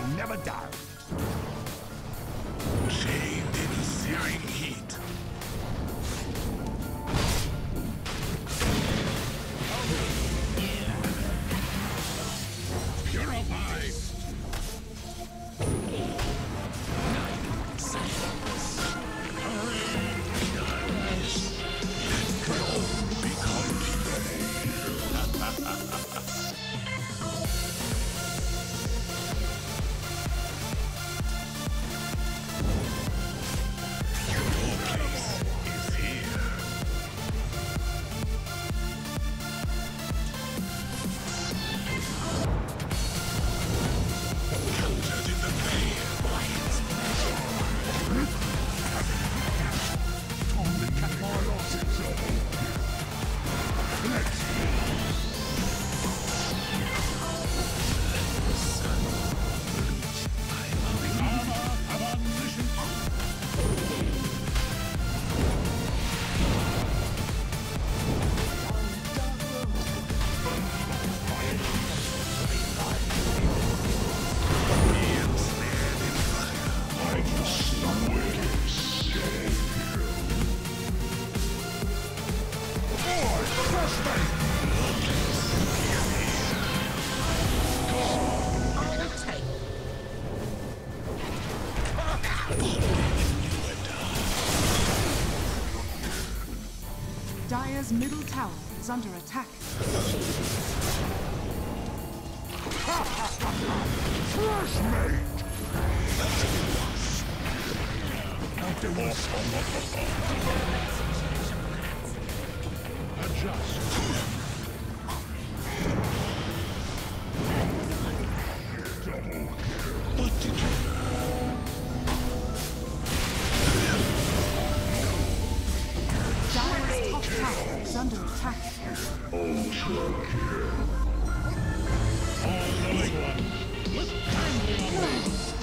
will never die. Chained in searing heat. Purified. Dire's middle tower is under attack. Fresh mate! Adjust. What did you Dire's top tower is under attack. all-knowing one? Look kindly on me.